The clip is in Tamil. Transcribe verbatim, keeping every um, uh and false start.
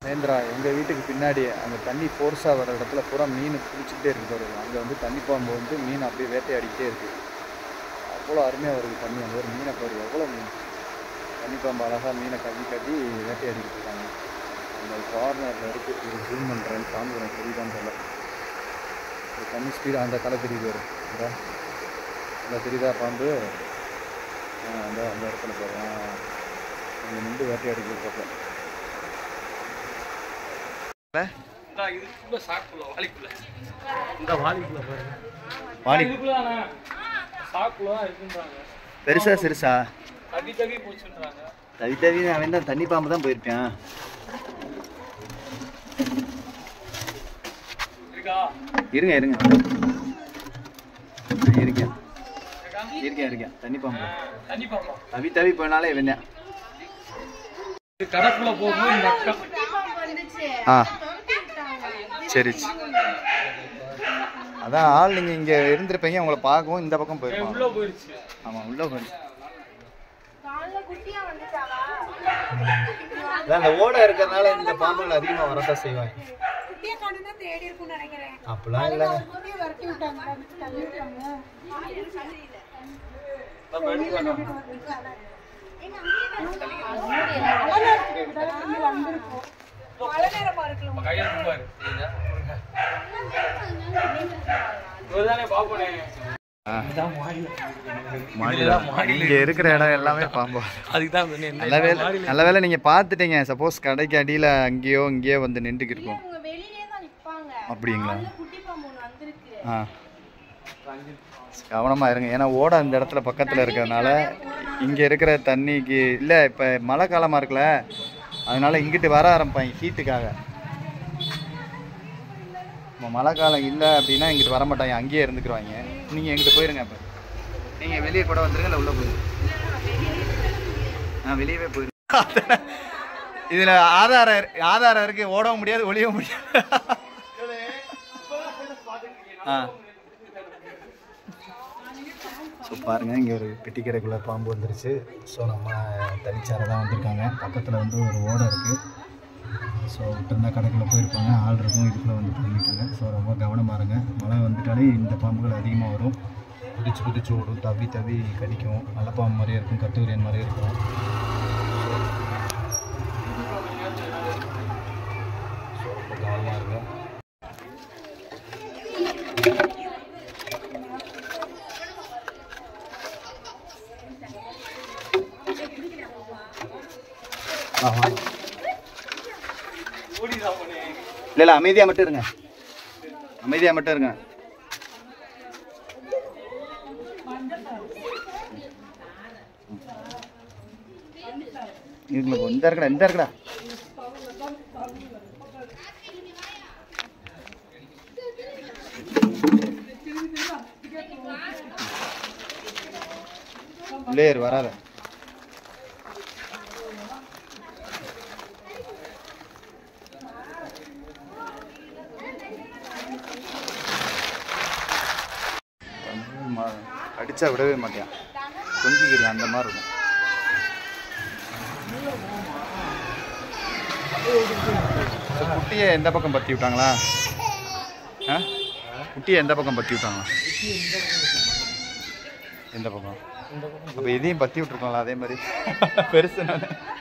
மகேந்திரா எங்கள் வீட்டுக்கு பின்னாடி அந்த தண்ணி ஃபோர்ஸாக வர இடத்துல பூரா மீன் குளிச்சுக்கிட்டே இருக்குது வருது. அங்கே வந்து தண்ணி பாம்பு வந்து மீன் அப்படியே வேட்டையாடிக்கிட்டே இருக்குது. அவ்வளோ அருமையாக வருது தண்ணி. அந்த ஒரு மீனை பாரு, எவ்வளோ மீன். தண்ணி பாம்பு அழகாக மீனை கட்டி கட்டி வேட்டையாடிக்கிட்டு இருக்காங்க. அந்த கார்னரில் இருக்குது. இது ஜூம் பண்ணுறேன், பாம்பு எனக்கு தெரியுதான்னு தெரியல. ஒரு தண்ணி ஸ்பீடு அந்த தலை தெரியுது வரும். அந்த அந்த தெரியுதா பாம்பு? அந்த அந்த இடத்துல பாரு, அங்கே நின்று வேட்டையாடிக்கிட்டு இருக்கப்ப பெருசா சிறுசா தவி தவி அவன் தான் தண்ணி பாம்பு தான் போயிருப்பான். இருங்க இருங்க இருக்கேன் இருக்கேன் இருக்கேன் தண்ணி பாம்பு தவி தவி போனாலே இவன் கடக்குள்ள போகும்போது ஆ சரி. அதான் ஆள் நீங்கள் இங்கே இருந்திருப்பீங்க, உங்களை பார்க்கவும் இந்த பக்கம் போயிருப்பாங்க. ஆமாம் உள்ளே போயிடுச்சு. அதான் அந்த ஓடை இருக்கிறதுனால இந்த பாம்புகள் அதிகமாக வரதான் செய்வாங்க. அப்படிலாம் இல்லைங்க. இங்க இருக்கிற இடம் எல்லாமே பாம்பு. நல்ல வேலை நல்ல வேலை நீங்க பாத்துட்டீங்க. சப்போஸ் கடைக்கு அடியில அங்கேயோ இங்கேயோ வந்து நின்றுக்கு இருக்கும். அப்படிங்களா? ஆ கவனமா இருங்க. ஏன்னா ஓட அந்த இடத்துல பக்கத்துல இருக்கிறதுனால இங்க இருக்கிற தண்ணிக்கு இல்லை. இப்ப மழை காலமா இருக்குல்ல, அதனால இங்கிட்டு வர ஆரம்பிப்பாங்க ஹீட்டுக்காக. இப்போ மழை காலம் இல்லை அப்படின்னா இங்கிட்டு வர மாட்டாங்க, அங்கேயே இருந்துக்குருவாங்க. நீங்கள் எங்கிட்ட போயிருங்க. இப்போ நீங்கள் வெளியே கூட வந்துருங்க, இல்லை உள்ளே போயிருங்க. ஆ வெளியவே போயிருங்க. இதில் ஆதாரம் ஆதாரம் இருக்குது. ஓடவும் முடியாது, ஒளியவும் முடியாது. ஆ ஸோ பாருங்கள், இங்கே ஒரு பெட்டிக்கடைக்குள்ளே பாம்பு வந்துருச்சு. ஸோ நம்ம தனிச்சாரை தான் வந்திருக்காங்க. பக்கத்தில் வந்து ஒரு ஓடை இருக்குது. ஸோ விட்டுருந்தா கடைக்குள்ளே போயிருப்பாங்க, ஆள் இருக்கும். இதுக்குள்ளே வந்து பண்ணிட்டாங்க. ஸோ ரொம்ப கவனமாக இருங்க. மழை வந்துட்டாலே இந்த பாம்புகள் அதிகமாக வரும். குதிச்சு குதிச்சு ஓடும், தவி தவி கடிக்கும். நல்ல பாம்பு மாதிரியே இருக்கும், கட்டுவிரியன் மாதிரியே இருக்கும். ஸோ ரொம்ப கவனமாக இருங்க. இல்லை இல்லை அமைதியாக மட்டும் இருங்க, அமைதியாக மட்டும் இருங்க. இருக்குல்ல இந்த இருக்கடா இந்த இருக்கடா லேர் வராத. அடிச்சா விடவே மாட்டேன், கொஞ்சிக்கிறேன் அந்த மாதிரி இருக்கும். குட்டியை எந்த பக்கம் பற்றி விட்டாங்களா? ஆ குட்டியை எந்த பக்கம் பற்றி விட்டாங்களா? எந்த பக்கம்? அப்போ இதையும் பற்றி விட்டுருக்கோங்களா அதே மாதிரி? பெருசு நான்